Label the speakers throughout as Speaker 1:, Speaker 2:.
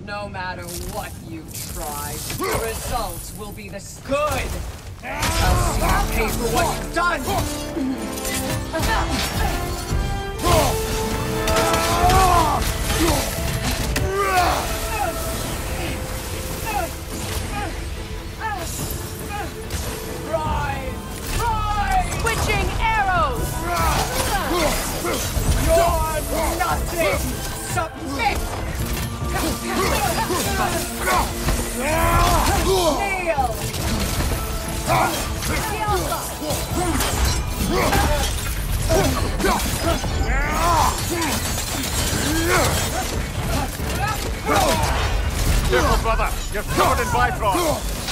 Speaker 1: No matter what you try, the results will be the good. I'll see you pay for what you've done. Rise! Rise!
Speaker 2: Switching arrows!
Speaker 1: You're nothing! Submit! Kneel!
Speaker 3: Careful, brother! You're covered in Bifrost!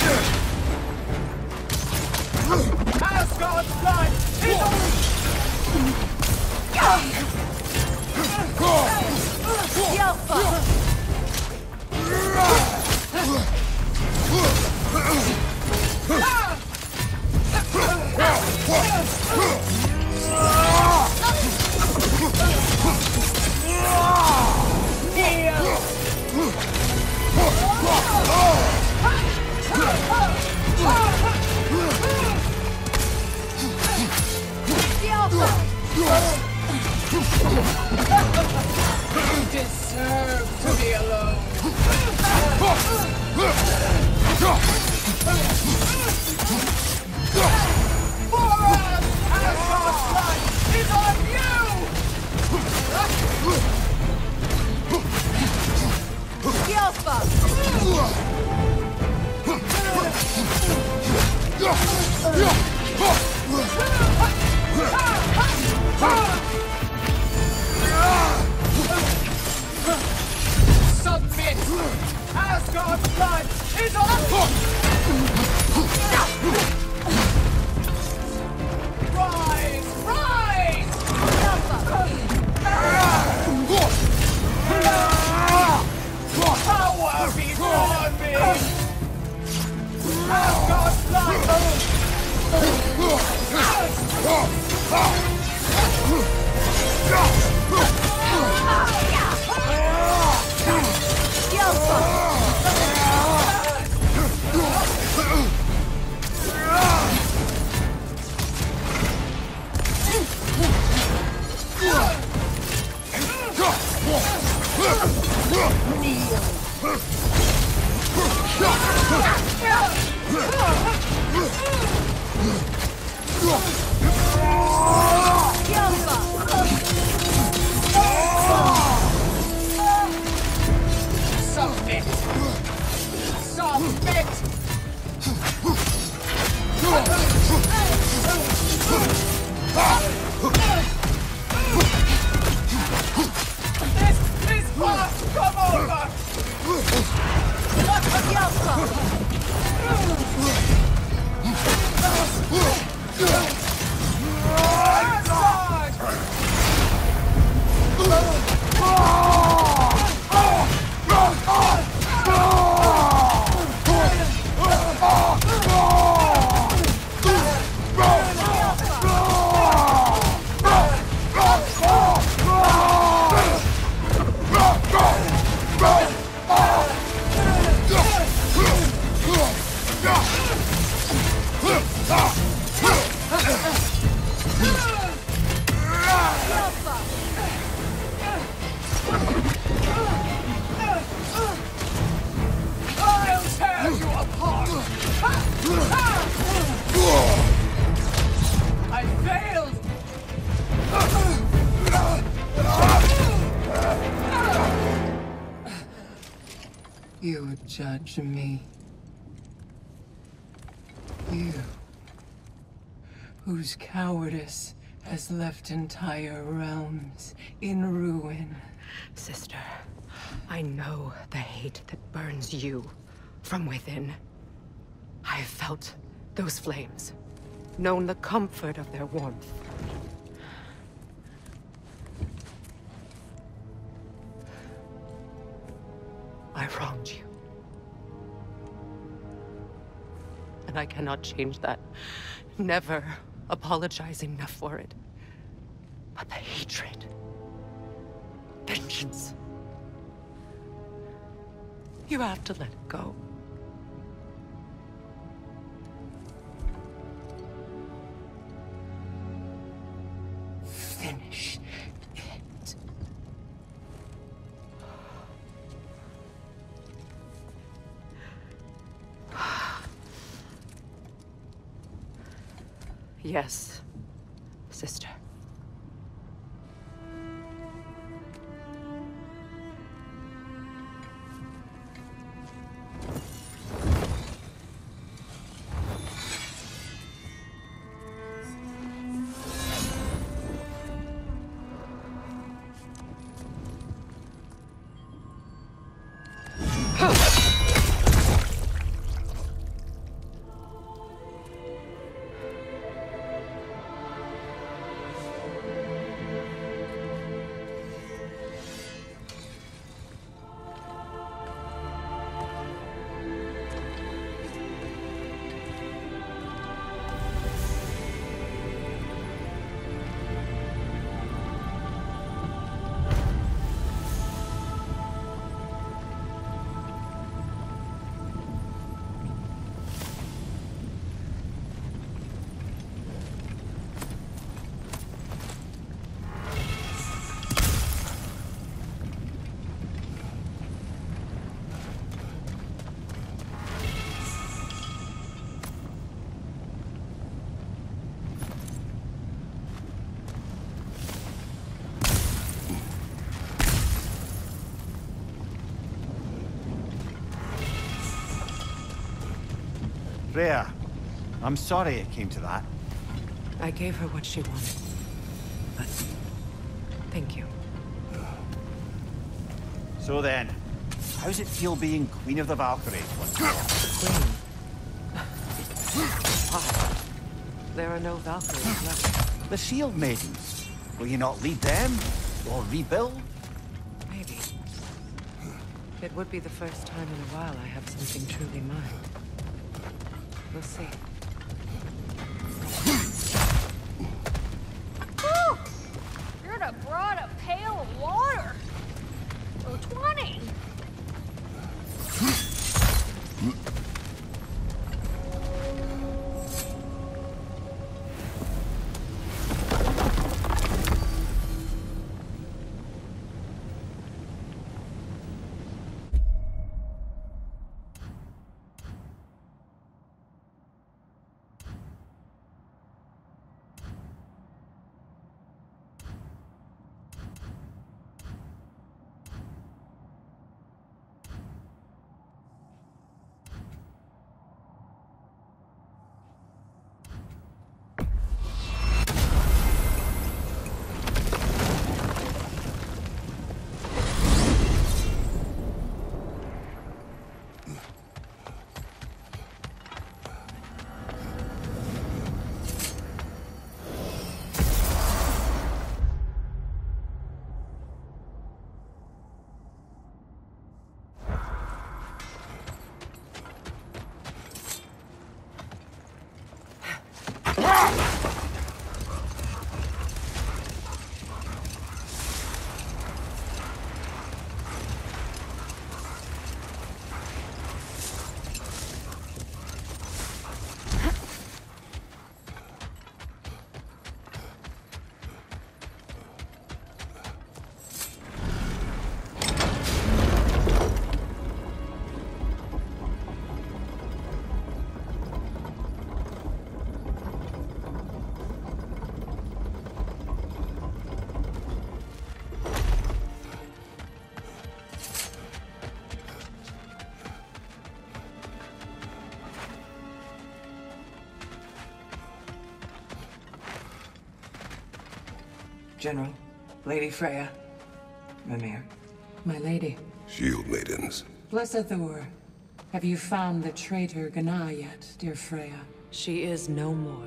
Speaker 1: Asgard's blood is on... You deserve to be alone. Boron! Asgard's blood is on you! Submit! Asgard's blood is on... Rise! Rise! Power before me! Asgard's blood! Submit! Submit! This must come over! I'll tear you apart! I failed! You judge me. You, whose cowardice has left entire realms in ruin.
Speaker 2: Sister, I know the hate that burns you from within. I have felt those flames, known the comfort of their warmth. I wronged you. And I cannot change that. Never apologize enough for it. But the hatred, vengeance, You have to let it go. Finish it. Yes, sister.
Speaker 3: Freya, I'm sorry it came to that.
Speaker 2: I gave her what she wanted. But thank you.
Speaker 3: So then, how's it feel being Queen of the Valkyries once more?
Speaker 2: Queen. Why? There are no Valkyries left.
Speaker 3: The Shield Maidens. Will you not lead them? Or rebuild?
Speaker 2: Maybe. It would be the first time in a while I have something truly mine. We'll see.
Speaker 4: Whew! You'd have brought a pail of water. For 20.
Speaker 5: General, Lady Freya, Mimir. My lady.
Speaker 6: Shield Maidens.
Speaker 5: Blessed Thor, have you found the traitor Gná yet, dear Freya?
Speaker 2: She is no more.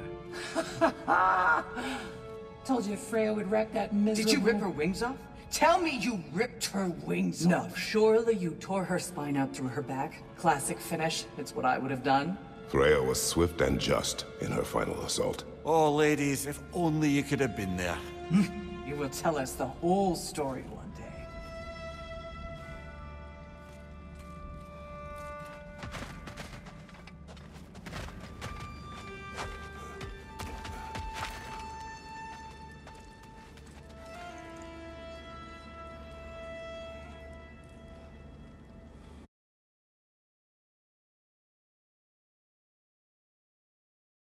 Speaker 5: Told you Freya would wreck that miserable...
Speaker 1: Did you rip her wings off? Tell me you ripped her wings
Speaker 5: No,
Speaker 1: off.
Speaker 5: surely you tore her spine out through her back. Classic finish. It's what I would have done.
Speaker 6: Freya was swift and just in her final assault.
Speaker 3: Oh, ladies, if only you could have been there.
Speaker 5: You will tell us the whole story one day.